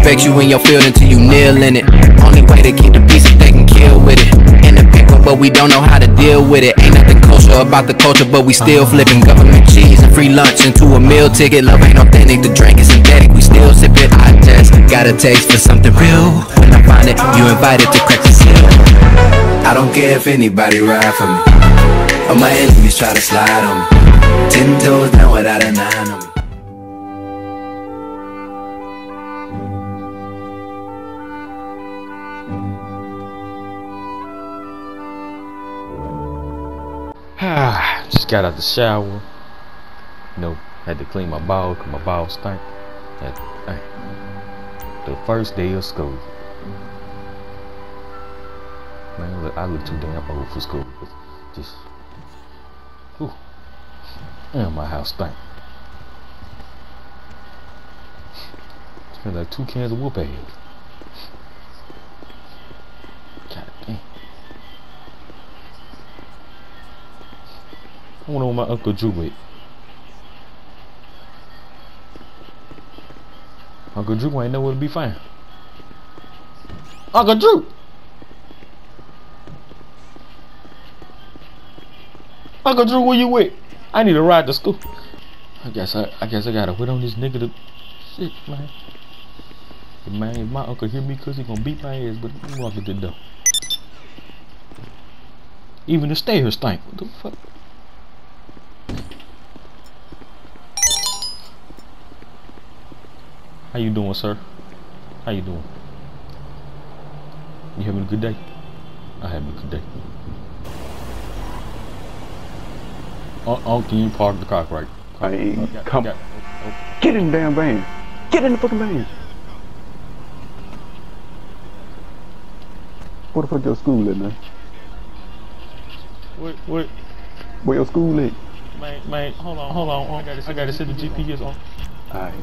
respect you in your field until you kneel in it. Only way to keep the peace if they can kill with it. In the paper, but we don't know how to deal with it. Ain't nothing kosher about the culture, but we still flipping government cheese and free lunch into a meal ticket. Love ain't authentic, the drink is synthetic, we still sip it. I just got a taste for something real. When I find it, you invited to crack the seal. I don't care if anybody ride for me, or my enemies try to slide on me. 10 toes down without a 9 on me. Just got out the shower. You know, had to clean my balls because my balls stink. The first day of school. Man, look, I look too damn old for school. Just, whew. Damn, my house stink. Smell like 2 cans of whoop ass. God damn. I wonder where my Uncle Drew went. Uncle Drew ain't nowhere to be found. Uncle Drew! Uncle Drew, where you at? I need to ride to school. I guess I gotta wait on this nigga to shit, man. Man, if my uncle hear me cause he gonna beat my ass, but let me walk at the door. Even the stairs stink. What the fuck? How you doing, sir? How you doing? You having a good day? I having a good day. Oh, can you park the car right? Come. Get in the damn van. Get in the fucking van. Where the fuck your school at, man? Where your school at? Man, hold on. I gotta set the GPS on. Alright.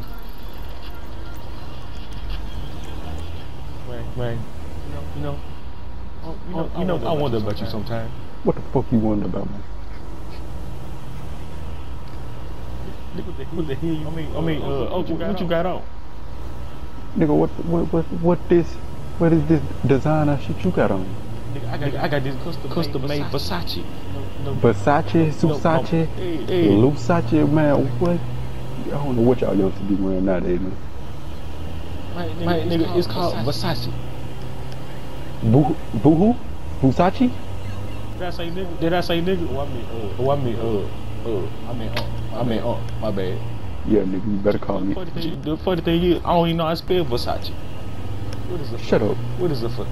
Man, you know, I wonder about you sometimes. What the fuck you wonder about, man? What the hell? What you got on? Nigga, what is this designer shit you got on? Nigga, I got this custom-made Versace. Versace, Susace, Lusace, man. What? I don't know what y'all used to be wearing nowadays, man. My nigga, it's called Versace. Boohoo? Versace? Did I say nigga? I mean, my bad. Yeah, nigga, you better call me. The funny thing is, I don't even know how to spell Versace. What is the Shut up. What is the fuck?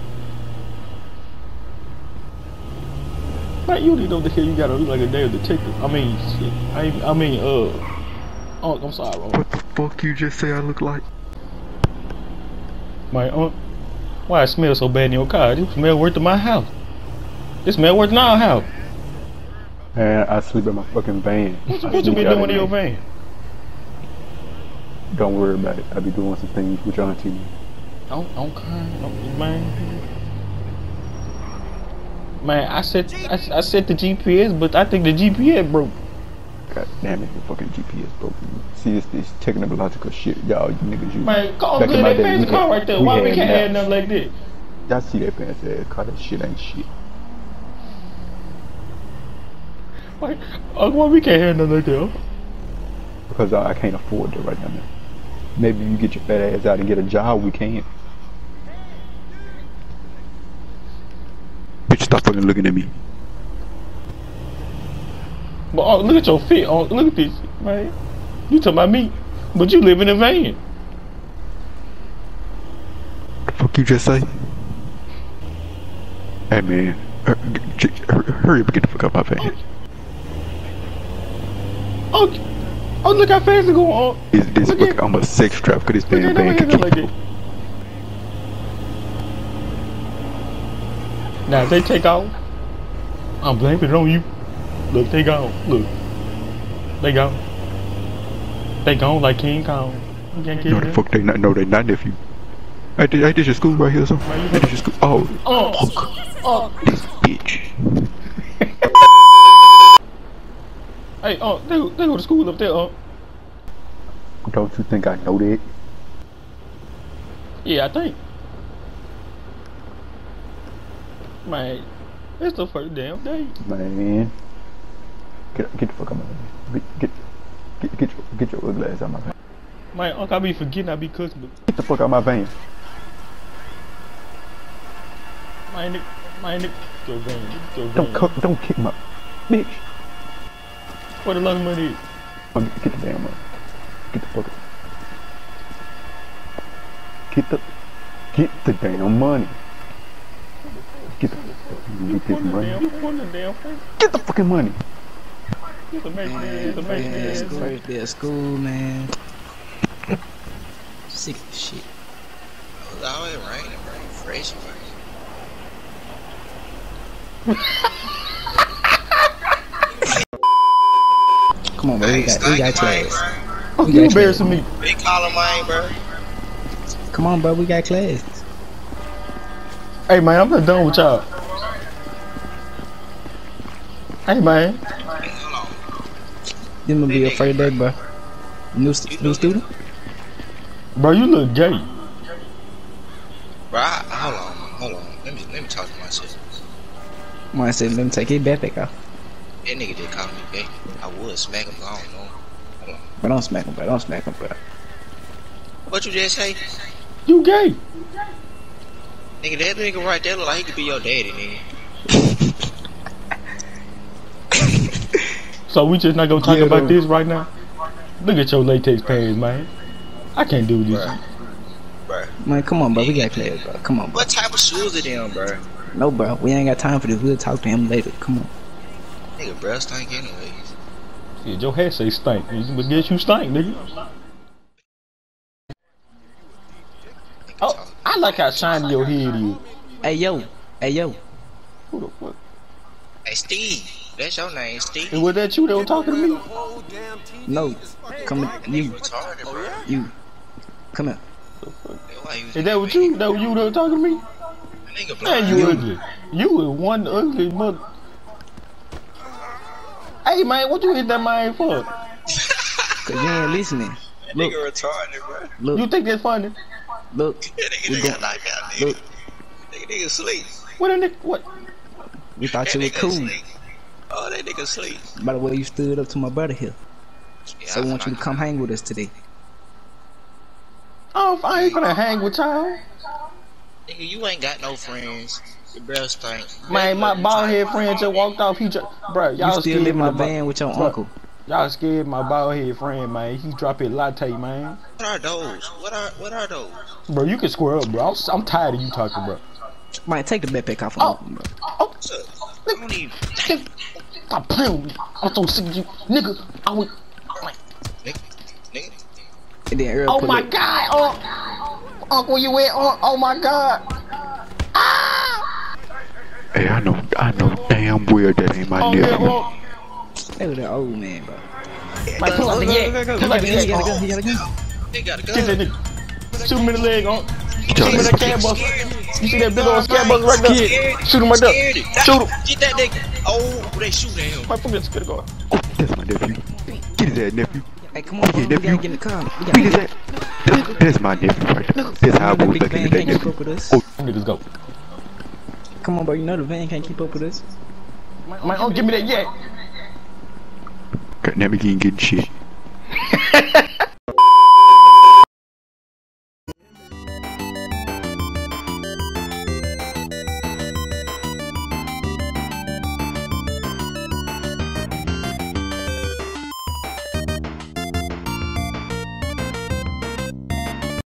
Man, you don't know the hell you gotta look like a damn detective. I mean, shit. Oh, I'm sorry, bro. What the fuck you just say I look like? My why it smells so bad in your car? This smell worse than my house. This smell worse than our house. Man, I sleep in my fucking van. What you been doing in your van? Don't worry about it. I be doing some things with your auntie. Don't cry, man. Man, I set the GPS, but I think the GPS broke. God damn it, the fucking GPS broke. See, it's this technological shit, y'all niggas use. Man, call good that fancy car right there. Why we can't have nothing like that? Y'all see that fancy ass car? That shit ain't shit. Why we can't have nothing like that? Because I can't afford it right now, man. Maybe you get your fat ass out and get a job, we can. Bitch, stop fucking looking at me. But look at your feet. Look at this, man. You talking about me, but you live in a van. What the fuck you just say? Hey man, hurry up and get the fuck out my van. Oh, look how fast it's going on. This fucking, I'm a sex trap because this damn van can keep like it. Now if they take off, I'm blaming it on you. Look, they gone. Look, they gone. They gone like King Kong. You can't get no, the fuck they not. No, they not nephew. Hey, this your school right here, so. Hey, this your school. Oh, this bitch. Hey, they go to school up there. Don't you think I know that? Yeah, I think. Man, it's the first damn day. Man. Get the fuck out of my face. Get your ugly ass out of my van. Man, Uncle, I be forgetting I be cooking, but Get the fuck out of my van. man, your van. Don't kick my bitch. What the luck money is? Get the damn money. Get the fuck out. Get the damn money. Get this money. Get the fucking money. First day of school, man. Sick of shit. It was always raining, bro. Fresh, Come on, bro. We got class. Oh, you embarrassing me. Big collar mine, bro. Come on, bro. We got class. Hey, man, I'm not done with y'all. Hey, man. Hey, hold on. This gonna be your first day, bro. New student? Bro, you look gay. Bro, hold on. Let me talk to myself. I said, let me take his backpack off. That nigga just called me gay. I would smack him, but I don't know. Hold on. But don't smack him, bro. Don't smack him, bro. What you just say? You gay. Nigga, that nigga right there look like he could be your daddy, nigga. So we just not gonna talk about this right now? Look at your latex pants, man. I can't do this. Bruh. Man, come on, bro. We got class, bro. Come on, bro. What type of shoes are them, bro? No, bro. We ain't got time for this. We'll talk to him later. Come on. Nigga, bro, stink anyways. Yeah, your hair say stink. But guess you stink, nigga. Oh, I like how shiny your head is. Hey, yo. Hey, yo. Who the fuck? Hey, Steve. That's your name, Steve. And was that you that was talking to me? No. Come here. You. Retarded, bro. You. Come here. Why you Is that what you? That was you that was talking to me? nigga Man, blind? you ugly. You is one ugly mother. Hey, man, what you hit that man for? Cause you ain't listening. That Look. nigga retarded, bro. Look. You think that's funny? Look. That We nigga gon- knocked out, nigga. Look. Nigga sleep. What a nigga? What? We thought That you was nigga cool. sleep. Oh, that nigga sleep. By the way, you stood up to my brother here. Yeah, So we want you to come hang with us today. Oh, I ain't gonna hang with y'all. Nigga, you ain't got no friends. Your breath stink. Man, my bald head friend just walked off. He just, bro, You y'all still scared live in my the van with your uncle. Y'all scared my bald head friend, man. He drop his latte, man. What are those? What are those? Bro, you can square up, bro. I'm tired of you talking, bro. Man, take the backpack off. Oh. Bro. Oh, What's up? I don't even. stop playing with me. I'm so sick of you, nigga. I would. Nigga. And then Earl Oh pull my up. God, Uncle, you went on? Oh my God. Ah! Hey, I know damn well that ain't my Oh yeah, nephew. well, Hey, with that old man, bro. man, pull out the yak. Pull out the He got a yak. gun. He got a gun. They got a Get that gun. nigga. Shoot him in the leg, Shoot him in that cab bus. Scared You see that big old scab bus right there? Scared. Shoot him right there. Scared it. Shoot him. Get that nigga. Oh, they shooting him. My fucking scared go. Oh, that's my nephew. Get his ass, nephew. Hey, come on, bro. We gotta get in the car. We Beat his gotta ass. That's my nephew right there. That's how I the was big looking van at that can't keep nephew. up with us. Oh, Niggas go. Come on, bro. You know the van can't keep up with us. Man, give me that yak. God, never can get shit.